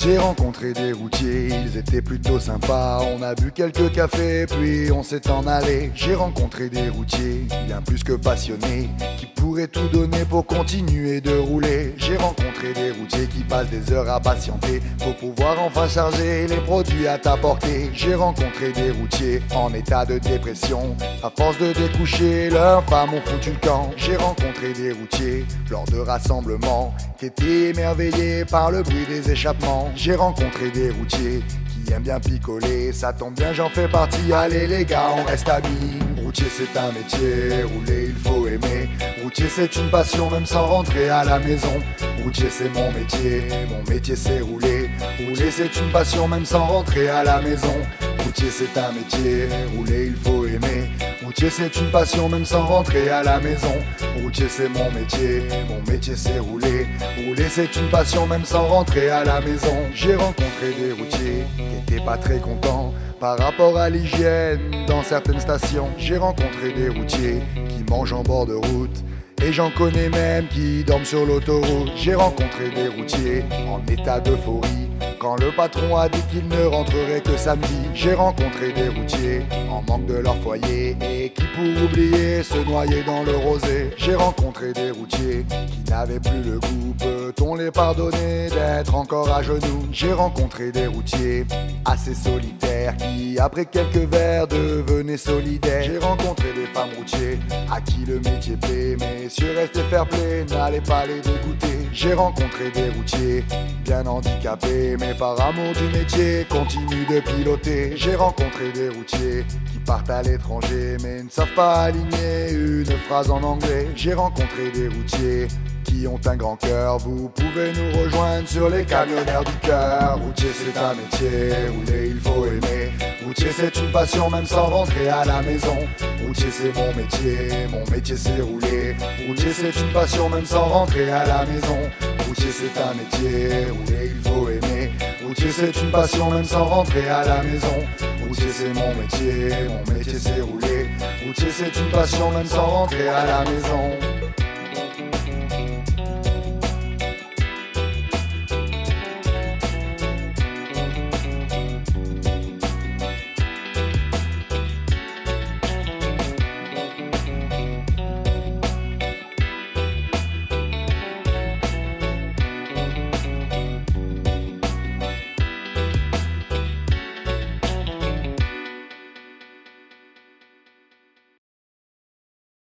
J'ai rencontré des routiers, ils étaient plutôt sympas. On a bu quelques cafés, puis on s'est en allé. J'ai rencontré des routiers, bien plus que passionnés, qui pourraient tout donner pour continuer de rouler. J'ai rencontré des routiers qui passent des heures à patienter pour pouvoir enfin charger les produits à ta portée. J'ai rencontré des routiers en état de dépression, à force de découcher, leurs femmes ont foutu le camp. J'ai rencontré des routiers lors de rassemblements qui étaient émerveillés par le bruit des échappements. J'ai rencontré des routiers qui aiment bien picoler, ça tombe bien, j'en fais partie. Allez les gars, on reste amis. Routier c'est un métier, rouler il faut aimer. Routier c'est une passion même sans rentrer à la maison. Routier c'est mon métier c'est rouler. Rouler c'est une passion même sans rentrer à la maison. Routier c'est un métier, rouler il faut aimer. Routier c'est une passion même sans rentrer à la maison. Routier c'est mon métier c'est rouler. Rouler c'est une passion même sans rentrer à la maison. J'ai rencontré des routiers qui étaient pas très contents par rapport à l'hygiène dans certaines stations. J'ai rencontré des routiers qui mangent en bord de route, et j'en connais même qui dorment sur l'autoroute. J'ai rencontré des routiers en état d'euphorie quand le patron a dit qu'il ne rentrerait que samedi. J'ai rencontré des routiers en manque de leur foyer et qui pour oublier se noyaient dans le rosé. J'ai rencontré des routiers qui n'avaient plus le goût, peut-on les pardonner d'être encore à genoux? J'ai rencontré des routiers assez solitaires qui après quelques verres devenaient solidaires. J'ai rencontré des femmes routiers à qui le métier plaît, messieurs restez fair play, n'allez pas les dégoûter. J'ai rencontré des routiers bien handicapés, mais par amour du métier continuent de piloter. J'ai rencontré des routiers qui partent à l'étranger mais ne savent pas aligner une phrase en anglais. J'ai rencontré des routiers qui ont un grand cœur, vous pouvez nous rejoindre sur les camionneurs du cœur. Routier c'est un métier, rouler il faut aimer. Routier c'est une passion même sans rentrer à la maison. Routier c'est mon métier c'est rouler. Routier c'est une passion même sans rentrer à la maison. Routier c'est un métier, rouler il faut aimer. Routier c'est une passion même sans rentrer à la maison. Routier c'est mon métier c'est rouler. Routier c'est une passion même sans rentrer à la maison.